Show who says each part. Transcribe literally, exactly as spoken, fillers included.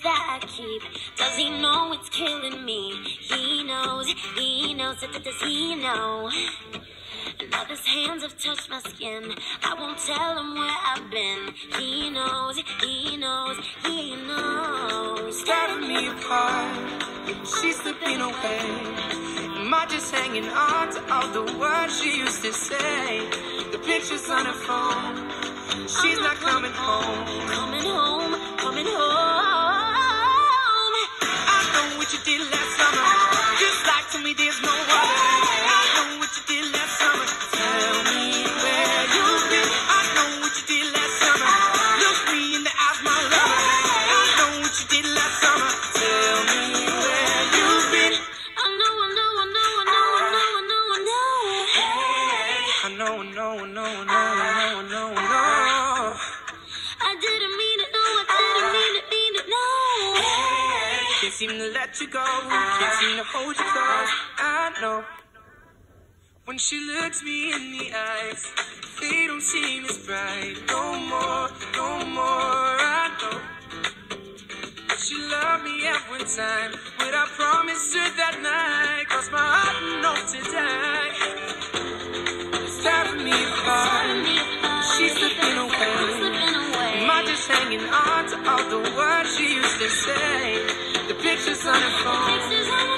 Speaker 1: that I keep. Does he know it's killing me? He knows, he knows, does he know? And others' hands have touched my skin. I won't tell him where I've been. He knows, he knows, he knows.
Speaker 2: Tearing me apart, she's slipping away. Am I just hanging on to all the words she used to say? The pictures on her phone, she's not coming home.
Speaker 1: Coming home, coming home.
Speaker 2: I know what you did last summer, just like to me there's no other. I know what you did last summer, tell me where you've been. I know what you did last summer, look me in the eyes, my lover. I know what you did last summer, tell me where you've been.
Speaker 1: I know, I know, I know, I know, I know, I know, I know. Hey.
Speaker 2: I know, I know, I know, I know, I know, I know, I know.
Speaker 1: I didn't mean it, no, I didn't mean it, mean it, no. Hey.
Speaker 2: Can't seem to let you go, can't seem to hold you close. I know. When she looks me in the eyes, they don't seem as bright. No more, no more, I know. She loved me every time, but I promised her that night, crossed my heart and hope to die. Tearing me apart, she's slipping away. Am I just hanging on to all the words she used to say? The pictures on her phone,